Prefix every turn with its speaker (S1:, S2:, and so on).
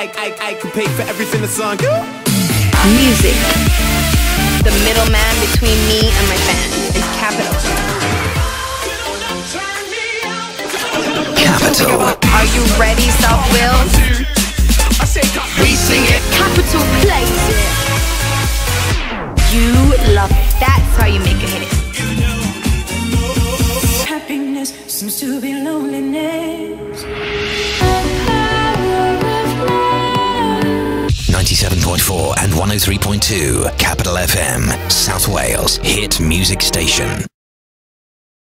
S1: I can pay for everything that's on you.
S2: Music. The middleman between me and my fans is Capital.
S3: Capital.
S2: Are you ready, Self-Will?
S3: We sing it.
S2: Capital plays it. You love it. That's how you make a hit.
S4: Happiness seems to be loneliness.
S3: 97.4 and 103.2 Capital FM, South Wales hit music station.